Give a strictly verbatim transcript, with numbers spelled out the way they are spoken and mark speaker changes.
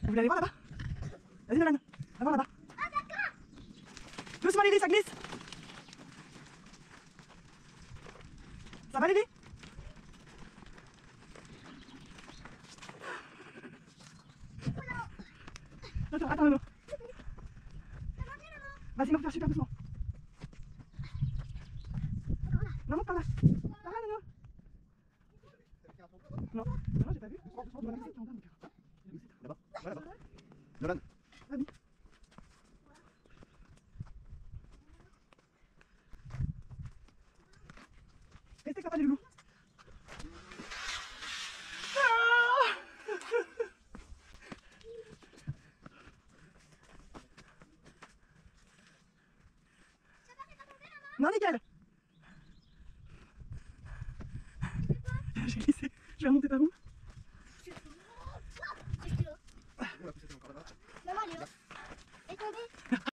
Speaker 1: voulez aller voir là-bas? Vas-y Nolan, va voir là-bas.
Speaker 2: Ah d'accord.
Speaker 1: Doucement Lily, ça glisse. Ça va Lily? Attends, attends Nono. Vas-y, monte faire super doucement. Non, monte par là. Par là Nono. Non, non, j'ai pas vu.
Speaker 3: Là-bas, ouais, là-bas. Nolan.
Speaker 1: Vas-y. Restez capable les loulous. Ah non, nickel. J'ai glissé. Je vais remonter par où?
Speaker 2: Maman, elle est là. Elle est tombée.